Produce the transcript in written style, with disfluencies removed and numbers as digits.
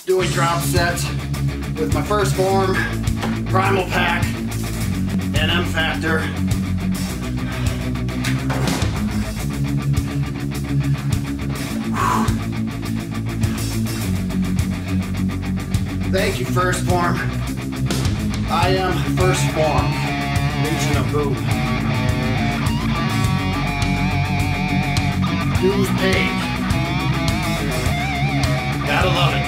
doing drop sets with my first Phorm, Primal Pack, and M Factor. Thank you, First Phorm. I am First Phorm. Legion of Boom. Dues paid. Gotta love it.